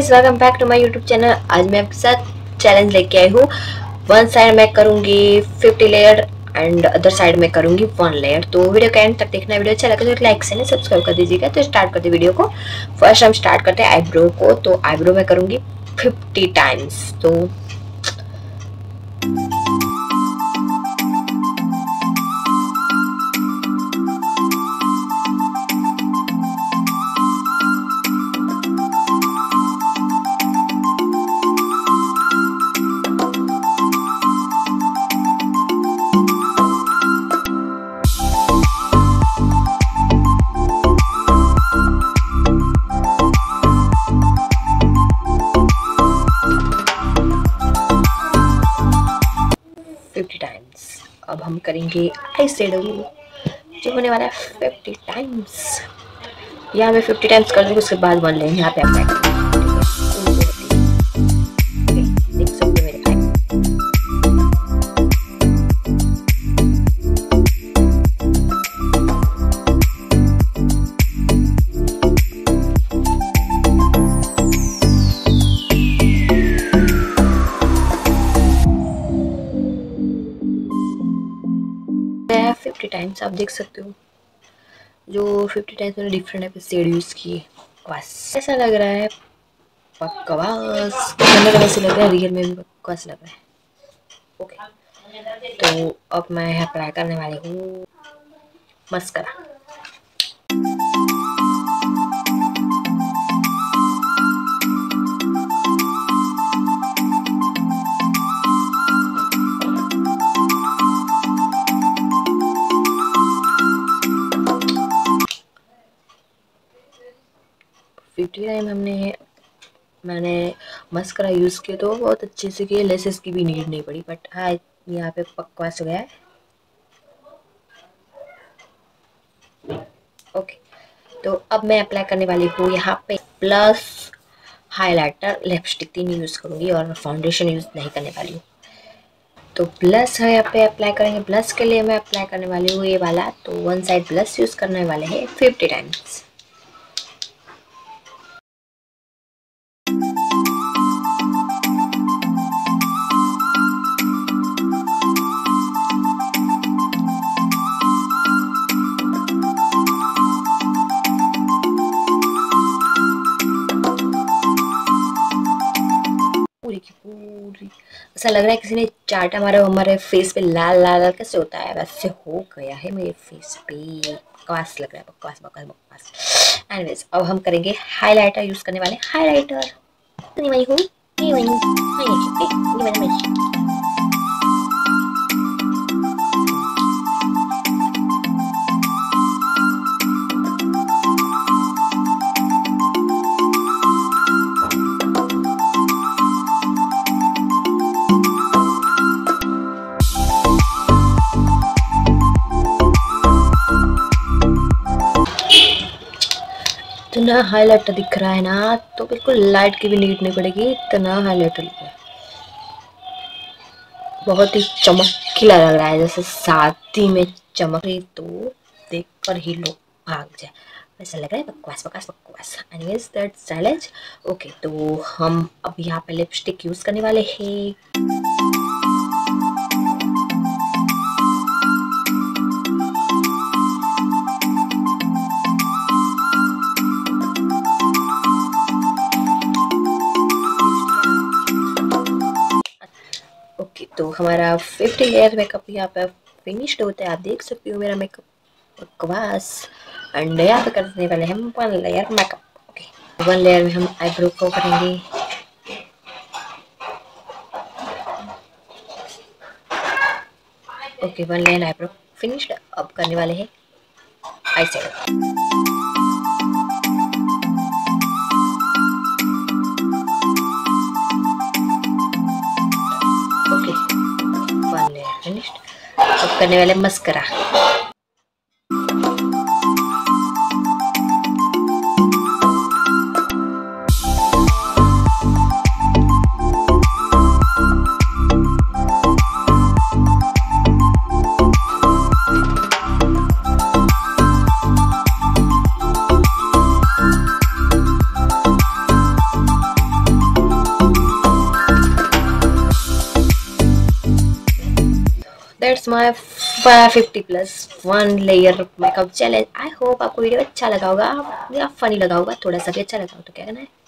Guys, welcome back to my YouTube channel. आज मैं आपके साथ चैलेंज लेके आई हूँ। वन साइड मैं करूँगी 50 लेयर एंड अदर साइड में करूँगी 1 लेयर। तो वीडियो का एंड तक देखना। वीडियो अच्छा लगे तो लाइक से सब्सक्राइब कर दीजिएगा। तो स्टार्ट करते वीडियो को। फर्स्ट हम स्टार्ट करते हैं आईब्रो को। तो आईब्रो में करूँगी 50 टाइम्स। तो 50 टाइम्स। अब हम करेंगे आई शेडो जो होने वाला है 50 टाइम्स। यहाँ मैं 50 टाइम्स कर दूँगी, उसके बाद 1 लेयर यहाँ पे अप्लाई करूँगी। देख सकते हो मेरे आई। है 50 टाइम्स। आप देख सकते हो जो 50 टाइम्स मैंने डिफरेंट टाइप के शेड यूज़ किए। बस ऐसा लग रहा है बकवास। कैमरे में वैसे लग रहा है, रियल में भी बकवास लग रहा है। ओके, तो अब मैं अप्लाई करने वाली हूँ मस्करा। मैंने मस्करा यूज़ किया तो बहुत अच्छे से किया, लेसेस की भी नीड नहीं पड़ी। बट हाँ, यहाँ पे बकवास हो गया है। ओके, तो अब मैं अप्लाई करने वाली हूँ यहाँ पे प्लस हाइलाइटर, लिपस्टिक 3 यूज़ करूँगी और फाउंडेशन यूज़ नहीं करने वाली हूँ। तो ब्लश है यहाँ पे अप्लाई करेंगे। ब्लश के लिए मैं अप्लाई करने वाली हूँ ये वाला। तो 1 साइड ब्लश यूज़ करने वाले हैं 50 टाइम्स। पूरी ऐसा लग रहा है किसी ने चाटा मारा हमारे फेस पे। लाल लाल लाल कैसे होता है वैसे हो गया है मेरे फेस पे। बकवास लग रहा है, बकवास बकवास बकवास। एनीवेज, अब हम करेंगे हाइलाइटर यूज करने वाले। हाइलाइटर नहीं वही हूँ, नहीं वही इतना हाइलाइटर दिख रहा है ना, तो बिल्कुल लाइट की भी नीड नहीं पड़ेगी। इतना हाइलाइटर लिखा है, बहुत ही चमकीला लग रहा है, जैसे शादी में चमक रही तो देखकर ही लोग भाग जाए, ऐसा लग रहा है। बकवास बकवास बकवास। Anyways that's challenge. ओके, तो हम अब यहाँ पे लिपस्टिक यूज करने वाले हैं। ओके, तो हमारा 50 लेयर मेकअप यहाँ पे फिनिश्ड होता है। आप देख सकते हो मेरा मेकअप बकवास। एंड यहाँ पे करने वाले हम 1 लेयर मेकअप। ओके, 1 लेयर में हम आईब्रो को करेंगे। Okay, 1 layer eyebrow finished. अब करने वाले हैं eye shadow. Okay, 1 layer finished. अब करने वाले mascara. That's my 50+1 layer makeup challenge. I hope आपको वीडियो अच्छा लगा होगा या फनी लगा होगा, थोड़ा सा भी अच्छा लगा हो तो क्या करना है